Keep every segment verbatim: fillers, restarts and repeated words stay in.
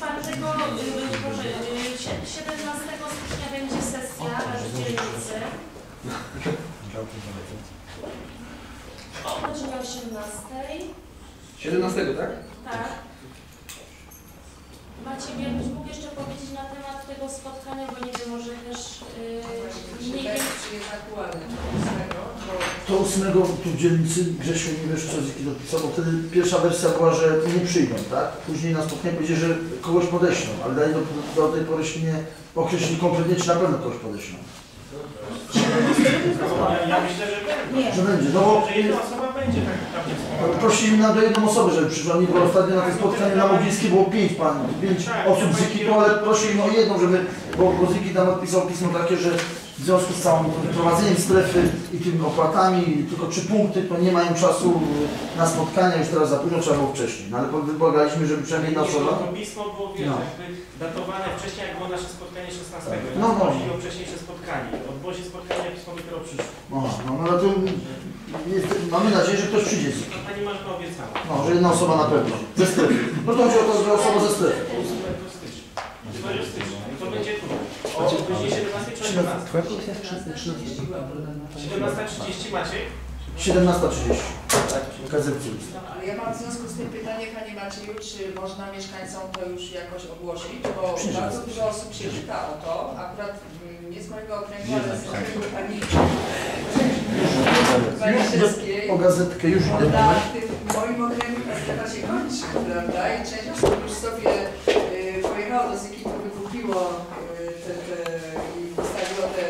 czwartego, Boże, siedemnastego stycznia będzie sesja w dzielnicy. O godzinie osiemnastej. siedemnastego, tak? Tak. Macie jakbyś mógł jeszcze powiedzieć na temat tego spotkania, bo nie wiem, może też yy, nie wiem. Jest aktualne. To ósmego tu w dzielnicy Grzesiu nie wiesz, co Ziki dopisał, bo wtedy pierwsza wersja była, że nie przyjdą, tak? Później na spotkanie powiedzieli, że kogoś podeślą, ale dalej do, do tej pory się nie określili konkretnie, czy na pewno kogoś podeślą. Ja myślę, że będzie. Że będzie, no bo że jedna osoba będzie tak naprawdę. prosili na do jedną osobę, żeby przyszła, nie było ostatnio na tym spotkaniu na Mogilskiej było pięć pan, pięć osób z Ziki, ale prosili o jedną, żeby, bo, bo Ziki tam odpisał pismo takie, że w związku z całym prowadzeniem strefy i tymi opłatami, tylko trzy punkty, to nie mają czasu na spotkania, już teraz za późno, trzeba było wcześniej. No ale wymagaliśmy, żeby przynajmniej jedna osoba. To pismo było, wiesz, No. jakby datowane wcześniej, jak było nasze spotkanie szesnastego. No, no. Chodziło o wcześniejsze spotkanie. Odbyło się spotkanie, jak pismo dopiero przyszło. No, no, no ale to jest, mamy nadzieję, że ktoś przyjdzie z Ziki. To pani Marta obiecała. No, że jedna osoba na pewno. Ze strefy. No to chodzi o to, że osoba ze strefy. To będzie tu. O godzinie siedemnastej czy osiemnastej? siedemnasta trzydzieści macie? siedemnasta trzydzieści. Gazetki. Ale ja mam w związku z tym pytanie, Panie Macieju, czy można mieszkańcom to już jakoś ogłosić, bo Przyjdzie. bardzo dużo osób się pyta o to, akurat mm, nie z mojego okręgu, ale z okręgu Pani Pani Szewskiej. O gazetkę już idę. Na tym moim okręgu ta strefa się kończy, prawda? I część osób już sobie y, pojechało do Zyki, to wykupiło y, te, te, i postawiło te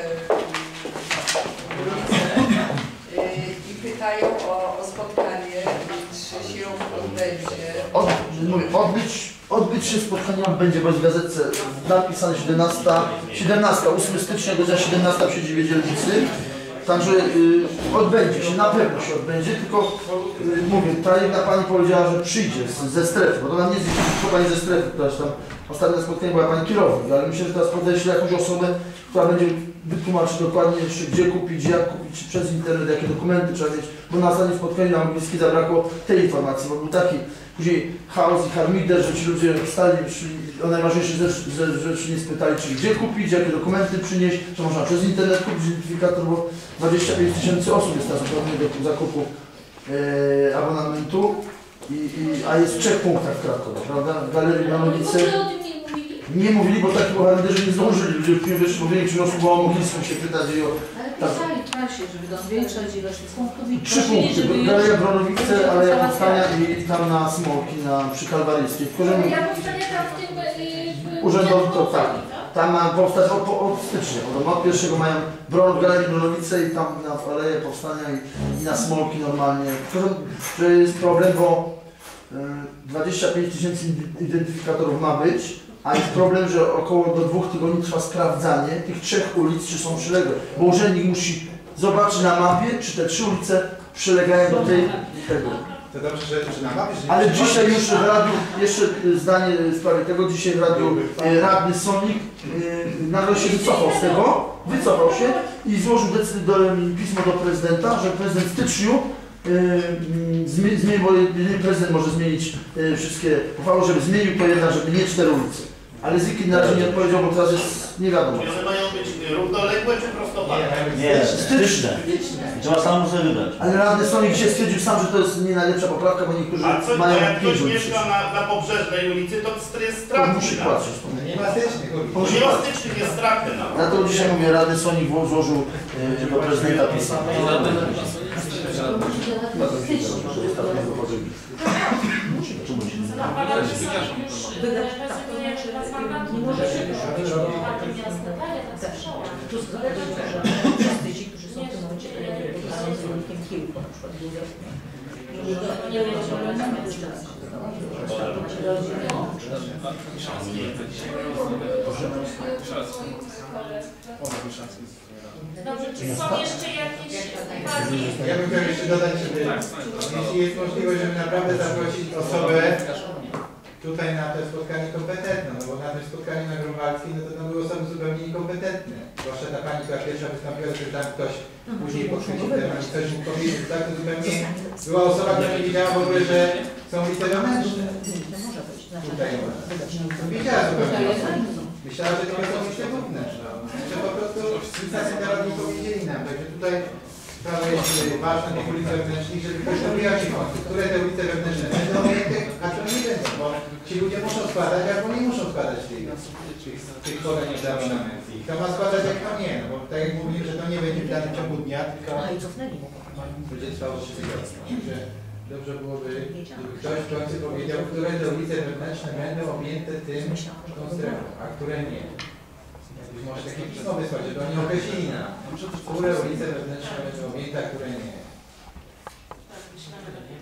ulice y, i pytają o, o spotkanie, czy się odbędzie. Od, mówię, odbyć, odbyć się spotkanie odbędzie, bo jest w gazetce napisane siedemnasta, ósmego stycznia, godzina siedemnasta przy dziewięć dzielnicy. Także y, odbędzie się, na pewno się odbędzie, tylko y, mówię, ta jedna pani powiedziała, że przyjdzie z, ze strefy, bo to nam nie jest tylko pani ze strefy, która tam ostatnie spotkanie była pani kierownik, ale myślę, że teraz podeślę jakąś osobę, która będzie wytłumaczyć dokładnie jeszcze gdzie kupić, jak kupić, czy przez internet, jakie dokumenty trzeba mieć, bo na ostatnim spotkaniu na Mogilskiej zabrakło tej informacji, bo był taki później chaos i harmider, że ci ludzie wstali, szli, o najważniejsze rzeczy nie spytali, czyli gdzie kupić, jakie dokumenty przynieść, czy można przez internet kupić identyfikator, bo dwadzieścia pięć tysięcy osób jest teraz uprawnione do zakupu e, abonamentu, i, i, a jest w trzech punktach w Krakowie, prawda? W Galerii na Nowicy. Nie mówili, bo tak bohaterzy nie zdążyli, ludzie już wiesz, bo większość osób było o Mogilską się pytać i o... Ale pisali w prasie, żeby do zwiększać ilość punktów i Trzy punkty, Galeria Bronowice, Aleja Powstania i tam na Smolki, na, przy Kalwaryjskiej. Ja powstanie tam w tym Urzędowi to tak. Tam ma powstać od, od stycznia, od, od pierwszego mają Bron w Galerii Bronowice i tam na Aleję Powstania i, i na Smolki normalnie. Tylko, że jest problem, bo y, dwadzieścia pięć tysięcy identyfikatorów ma być, a jest problem, że około do dwóch tygodni trwa sprawdzanie tych trzech ulic, czy są przyległe. Bo urzędnik musi zobaczyć na mapie, czy te trzy ulice przylegają do tej tego. To dobrze, że, że na mapie, że ale dzisiaj już w radiu, jeszcze zdanie w sprawie tego, dzisiaj w radiu e, radny Sonik e, nagle się wycofał z tego, wycofał się i złożył do, pismo do prezydenta, że prezydent w styczniu e, zmieni, bo prezydent może zmienić e, wszystkie uchwały, żeby zmienił to jedna, żeby nie cztery ulice. Ale Ziki na razie nie odpowiedział, bo teraz jest nie wiadomo. Czy one mają być równoległe czy prostopadłe? Nie, styczne. Trzeba sam sobie wybrać. Ale radny Sonik dzisiaj stwierdził sam, że to jest nie najlepsza poprawka, bo niektórzy A co, mają jak ktoś pięć ulic. mieszka na, na pobrzeżnej ulicy, to jest To stratny. musi płacić. nie ma stycznych ulic. Nie ma stycznych, jest stratny. Ja to dzisiaj mówię, radny Sonik złożył e, do prezydenta pismo. nie może się już tu zależy, że wszyscy ci, którzy są w tym momencie z wynikiem kilku, na przykład dwuletnie. Nie Dobrze, czy są jeszcze jakieś uwagi? Ja bym chciał jeszcze dodać, żeby jeśli jest możliwość, żeby naprawdę zaprosić osobę tutaj na to spotkanie kompetentne, no bo na tym spotkaniu na Grunwaldzkiej, no to tam były osoby zupełnie niekompetentne. Zwłaszcza ta pani, która pierwsza wystąpiła, że tam ktoś później podchwycił temat i ktoś mógł powiedzieć, tak to zupełnie była osoba, która nie wiedziała w ogóle, że są ulice wewnętrzne. To może być. Tutaj widziała zupełnie. Myślała, że tylko są myśli główne. Że po prostu nic na tym temat nie powiedzieli nam. Także tutaj sprawa jest ważna tych ulic wewnętrznych, żeby ktoś robiła się końcu, które te ulice wewnętrzne będą objęte, a które nie będą, bo ci ludzie muszą składać, albo nie muszą składać tych, tych, tych podań za abonament. I kto ma składać, jak to nie. No bo tak jak mówiłem, że to nie będzie w danym ciągu dnia, tylko A i cofnęli mu. będzie trwało trzy tygodnie. Także dobrze byłoby, żeby ktoś w końcu powiedział, które te ulice wewnętrzne będą objęte tym, tą strefą, a które nie. Jakbyś może takie pismo wysłać, żeby oni określili nam, które ulice wewnętrzne będą objęte, a które nie. Tak, myślę, że lepiej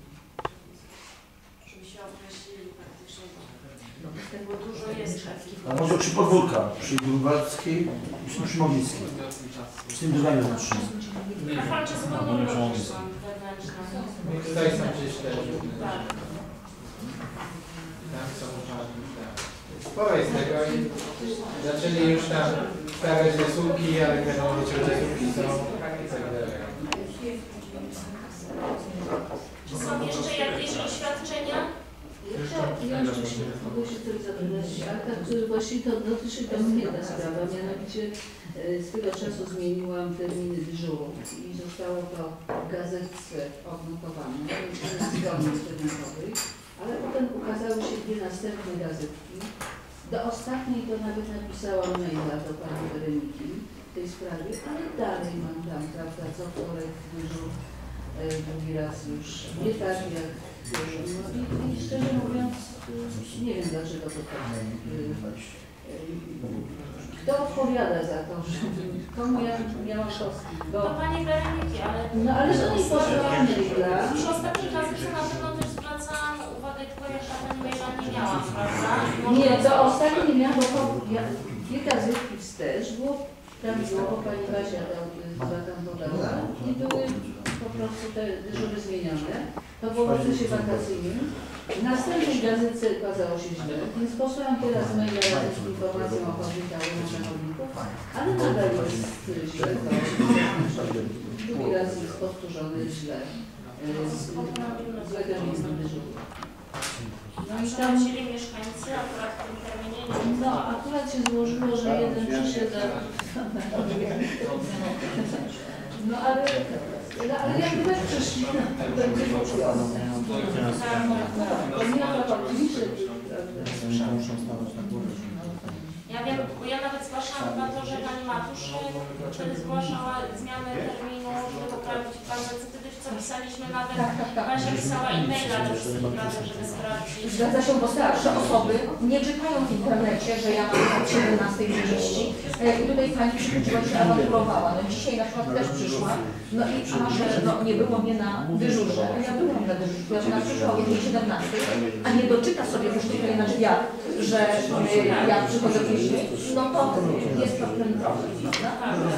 żeby się określili praktycznie, bo dużo jest takich. A może przy podwórka, przy Grunwaldzkiej i przy Szymownickiej. Z tym drogami wewnętrznymi. A walczy z wolną wewnętrzną. No i tutaj są przecież te Tak. tam są sporo jest tego i zaczęli już tam stawiać zasługi, ale wiadomo, gdzie te zasługi są i tak dalej. Czy są jeszcze jakieś oświadczenia? Ja jeszcze się mogę się coś zapytać, a tak właściwie to dotyczy to mnie ta sprawa, mianowicie z tego czasu zmieniłam terminy dyżurów i zostało to w gazetce odnotowane na stronie internetowej, ale potem ukazały się dwie następne gazetki. Do ostatniej to nawet napisałam maila do pani Weroniki w tej sprawie, ale dalej mam tam, prawda, co wtorek dyżur, drugi raz już nie tak jak dyżur. No i, i szczerze mówiąc, nie wiem dlaczego to tak. Kto odpowiada za to, że komu ja miałam kostki? Bo... To pani Weroniki, ale... No ale to nie posłałam maila. Już ostatni raz na pewno też zwracałam uwagę, tylko ja żadnego maila nie miałam, prawda? Nie, to ostatnio nie miałam, bo ja, dwie gazetki wstecz, było prawidłowo, pani Basia była tam podała i były po prostu te dyżury zmienione. To było w okresie wakacyjnym. W następnej gazetce okazało się źle, więc posłałam teraz maila z informacją o konfliktach pracowników, ale nadal jest źle, to drugi raz jest powtórzony źle. Złe terminy dyżuru. No i tam chcieli mieszkańcy akurat w tym terminie nie. No, akurat się złożyło, że jeden przyszedł. No ale, ale jakby tak przyszli, to będzie poprzednio. To nie ma oczywiście. Ja wiem, bo ja nawet zgłaszałam chyba to, że pani Matusz wtedy zgłaszała zmianę terminu, żeby poprawić bazę. Wtedy co pisaliśmy nawet, Basia pisała e-maila do wszystkich razem, żeby sprawdzić. Zgadza się, bo starsze osoby nie czytają w internecie, że ja mam od siedemnastej trzydzieści i tutaj pani przychodziła się awanturowała. No dzisiaj na przykład też przyszła, no i a że no, nie było mnie na dyżurze. Ja byłam na dyżurze, ja ona przyszła o godzinie siedemnastej, a nie doczyta sobie już tutaj na drzwiach, że y, ja przychodzę później, no to jest to problem, prawda?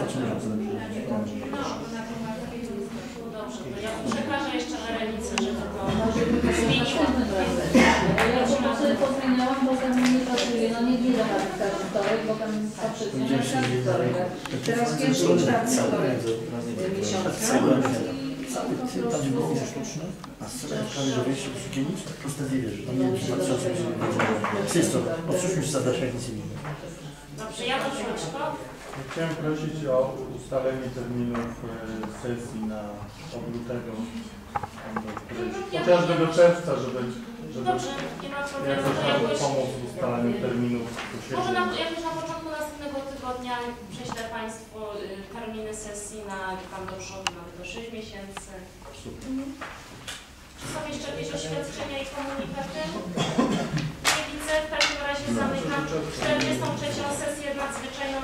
Dobrze, to ja przekażę jeszcze Weronice, żeby to zmieniła. Ja po prostu pozmieniałam, bo tam nie pasuje, no nie wiele mam każdy wtorek, bo tam poprzednio na każdy wtorek. Teraz pierwszy i czwarty wtorek miesiąca. Tam gdzie było sztuczne, a z prawie, że wiesz, sukienic, to proste wie, że tam nie wiem, czy patrzę, co jest to, odsłuchaj się zadasz, jak nic nie widzę. Dobrze, ja proszę Chciałem prosić o ustalenie terminów sesji na od lutego, chociażby do czerwca, żeby, żeby Dobrze, nie ma problemu. jakoś To nam jakoś, pomóc w ustalaniu terminów może posiedzeń. na, jakoś na początku następnego tygodnia prześlę Państwu y, terminy sesji na tam do przodu, nawet do sześciu miesięcy. Czy są jeszcze jakieś oświadczenia i komunikaty? Nie widzę, w takim razie zamykam czterdziestą trzecią sesję nadzwyczajną